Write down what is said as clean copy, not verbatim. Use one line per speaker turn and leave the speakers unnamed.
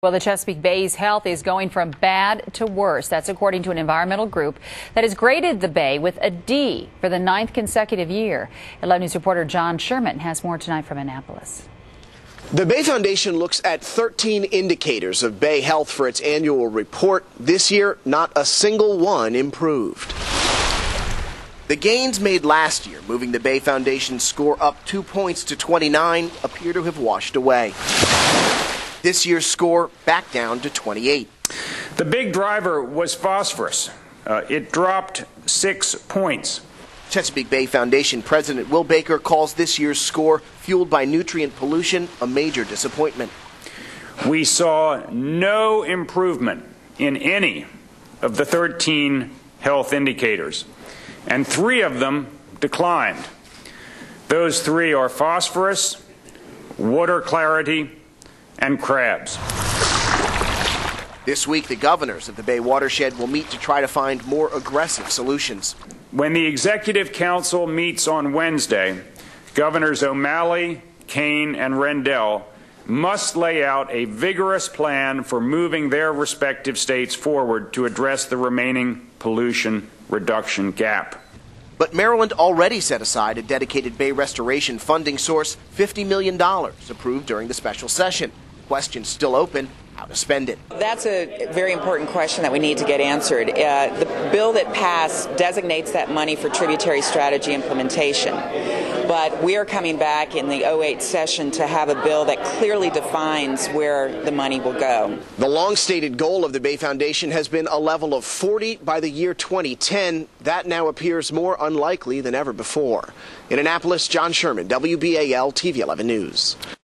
Well, the Chesapeake Bay's health is going from bad to worse. That's according to an environmental group that has graded the bay with a D for the 9th consecutive year. 11 News reporter John Sherman has more tonight from Annapolis.
The Bay Foundation looks at 13 indicators of bay health for its annual report. This year, not a single one improved. The gains made last year, moving the Bay Foundation's score up 2 points to 29, appear to have washed away. This year's score back down to 28.
The big driver was phosphorus. It dropped 6 points.
Chesapeake Bay Foundation President Will Baker calls this year's score, fueled by nutrient pollution, a major disappointment.
We saw no improvement in any of the 13 health indicators, and 3 of them declined. Those 3 are phosphorus, water clarity, and crabs.
This week, the governors of the Bay watershed will meet to try to find more aggressive solutions.
When the Executive Council meets on Wednesday, Governors O'Malley, Kane, and Rendell must lay out a vigorous plan for moving their respective states forward to address the remaining pollution reduction gap.
But Maryland already set aside a dedicated Bay restoration funding source, $50 million, approved during the special session. Questions still open, how to spend it.
That's a very important question that we need to get answered. The bill that passed designates that money for tributary strategy implementation. But we are coming back in the 08 session to have a bill that clearly defines where the money will go.
The long-stated goal of the Bay Foundation has been a level of 40 by the year 2010. That now appears more unlikely than ever before. In Annapolis, John Sherman, WBAL-TV 11 News.